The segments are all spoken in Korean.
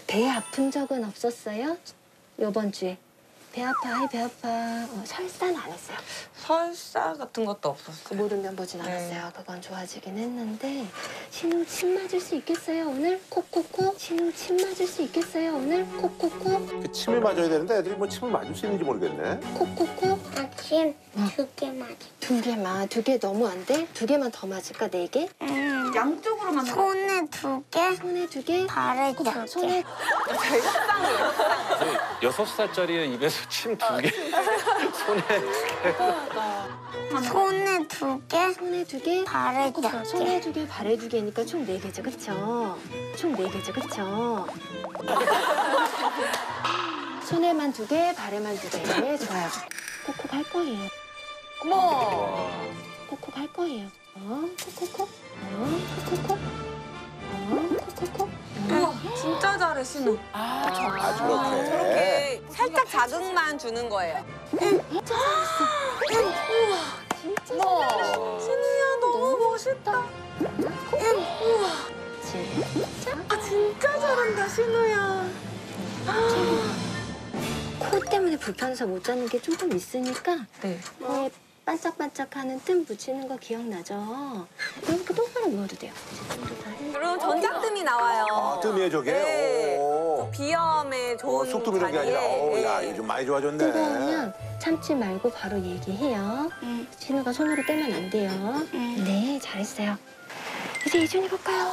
배 아픈 적은 없었어요? 요번 주에. 배 아파, 아이 배 아파. 설사는 안 했어요. 설사 같은 것도 없었어요. 모르면 보진 않았어요. 그건 좋아지긴 했는데. 신우 침 맞을 수 있겠어요, 오늘? 콕콕콕. 신우 침 맞을 수 있겠어요, 오늘? 콕콕콕. 그 침을 맞아야 되는데 애들이 뭐 침을 맞을 수 있는지 모르겠네. 콕콕콕. 아침 2개 맞아. 2개만. 2개 너무 안 돼? 2개만 더 맞을까, 4개? 양쪽으로만. 손에 2개, 손에 2개? 발에 2개. 손에 6살짜리의 입에서 침 2개. 손에. 손에 2개, 손에 2개? 발에 2개. 손에 2개, 발에 2개니까 총 4개죠, 그쵸? 총 4개죠, 그쵸? 손에만 2개, 발에만 2개. 좋아요. 콕콕 할 거예요. 어머. 콕콕 할 거예요. 콕콕콕. 콕콕콕. 콕콕콕. 우와, 진짜 잘해, 신우. 아, 저렇게. 살짝 자극만 주는 거예요. 진짜 잘했어. 신우야, 너무 멋있다. 진짜? 아, 진짜 잘한다, 신우야. 코 때문에 불편해서 못 자는 게 조금 있으니까 네. 코에 반짝반짝하는 뜸 붙이는 거 기억나죠? 이렇게 똑바로 누워도 돼요. 지금도 다 해. 그리고 전자뜸이 나와요. 아, 뜸이에요, 저게? 네. 오. 비염에 좋은 쑥뜸 이런 게 아니라, 자리에. 야, 이거 좀 많이 좋아졌네. 뜨거우면 참지 말고 바로 얘기해요. 신우가 손으로 떼면 안 돼요. 네, 잘했어요. 이제 이준이 볼까요?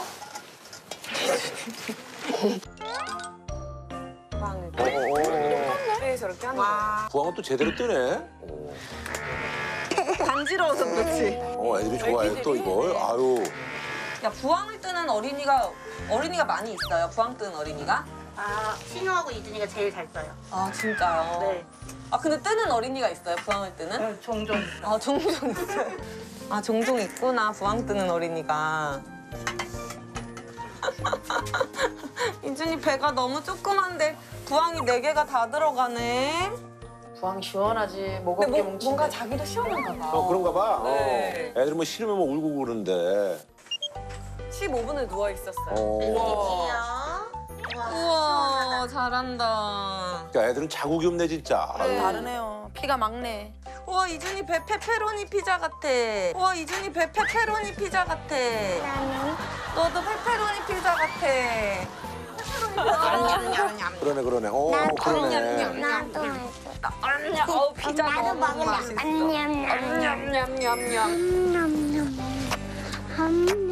방을 오. 네, 저렇게 하는 거야. 부항은 또 제대로 뜨네. 간지러워서 그렇지. 애들이 좋아해, 또 이걸. 아유. 야, 부항을 뜨는 어린이가 많이 있어요. 부항 뜨는 어린이가? 아, 신우하고 이준이가 제일 잘 떠요. 아, 진짜요? 네. 아, 근데 뜨는 어린이가 있어요? 부항을 뜨는? 네, 종종. 아, 종종 있어요. 아, 종종 있구나. 부항 뜨는 어린이가. 이준이 배가 너무 조그만데 부항이 4개가 다 들어가네. 부항 시원하지. 목 근데 어깨 뭉치고. 뭔가 자기도 시원한가 봐. 그런가 봐. 네. 애들이 뭐 싫으면 뭐 울고 그러는데. 15분을 누워 있었어요. 우와. 우와, 잘한다. 그러니까 애들은 자국이 없네, 진짜. 아유. 다르네요. 피가 막네. 우와, 이준이 배 페페로니 피자 같아. 우와, 이준이 배 페페로니 피자 같아. 나는 너도 페페로니 피자 같아. 그러네. 오, 그러네. 나도 어우, 피자 나도 너무 먹을래. 맛있어. 냠냠냠. 냠냠냠냠. 냠냠냠.